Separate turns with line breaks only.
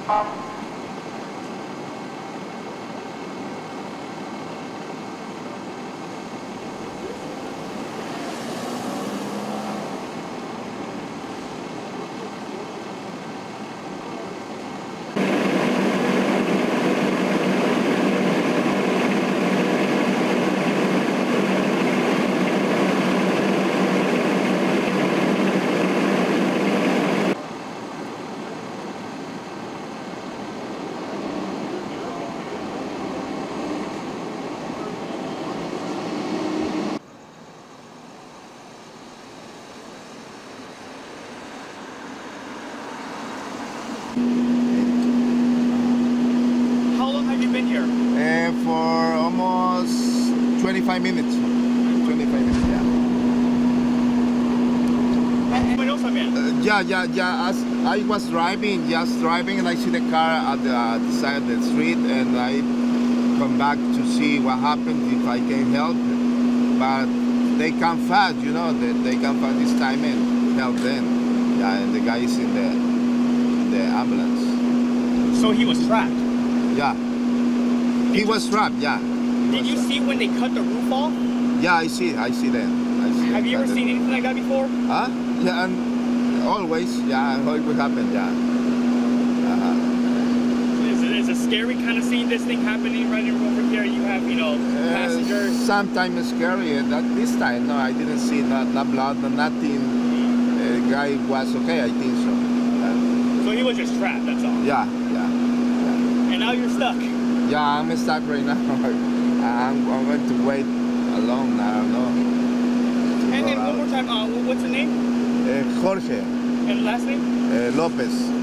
How long have you been here?
For almost 25 minutes. 25 minutes, yeah.
Anyone else have been?
Yeah. As I was driving, and I see the car at the side of the street, and I come back to see what happened, if I can help. But they come fast, you know, they come fast this time and help them. Yeah, and the guy is in the ambulance.
So he was trapped?
Yeah. He was trapped, yeah.
Did you see when they cut the roof off?
Yeah, I see that.
Have you ever seen anything like that before?
Huh? Yeah, and always, yeah, always happen, yeah.
Is it scary kind of seeing this thing happening right over here? You have, you know, passengers.
Sometimes scary. That this time, no, I didn't see not blood, nothing. The guy was okay, I think so.
So he was just trapped, that's all?
Yeah.
And now you're stuck?
Yeah, I'm stuck right now. I'm going to wait alone, I don't know.
And then one more time, what's the name?
Jorge.
And last name?
Lopez.